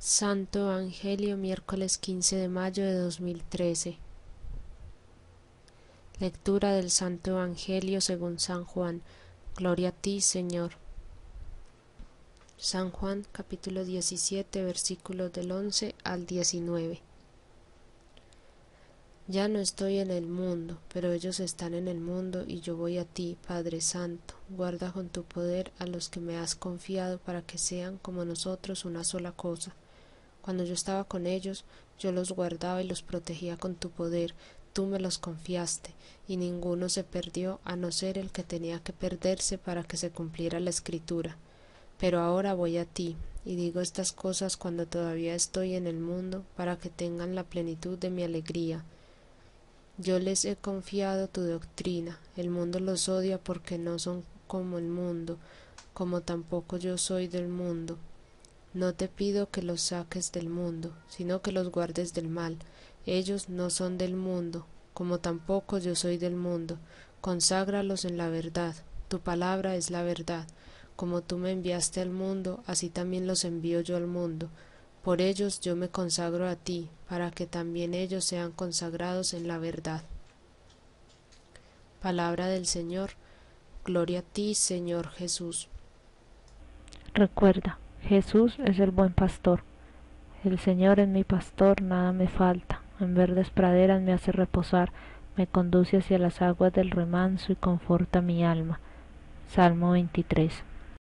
Santo Evangelio, miércoles 15 de mayo de 2013. Lectura del Santo Evangelio según San Juan. Gloria a ti, Señor. San Juan, capítulo 17, versículos del 11 al 19. Ya no estoy en el mundo, pero ellos están en el mundo, y yo voy a ti, Padre Santo. Guarda con tu poder a los que me has confiado, para que sean como nosotros una sola cosa. Cuando yo estaba con ellos, yo los guardaba y los protegía con tu poder. Tú me los confiaste, y ninguno se perdió, a no ser el que tenía que perderse para que se cumpliera la Escritura. Pero ahora voy a ti, y digo estas cosas cuando todavía estoy en el mundo, para que tengan la plenitud de mi alegría. Yo les he confiado tu doctrina. El mundo los odia porque no son como el mundo, como tampoco yo soy del mundo. No te pido que los saques del mundo, sino que los guardes del mal. Ellos no son del mundo, como tampoco yo soy del mundo. Conságralos en la verdad. Tu palabra es la verdad. Como tú me enviaste al mundo, así también los envío yo al mundo. Por ellos yo me consagro a ti, para que también ellos sean consagrados en la verdad. Palabra del Señor. Gloria a ti, Señor Jesús. Recuerda, Jesús es el buen pastor. El Señor es mi pastor, nada me falta. En verdes praderas me hace reposar, me conduce hacia las aguas del remanso y conforta mi alma. Salmo 23.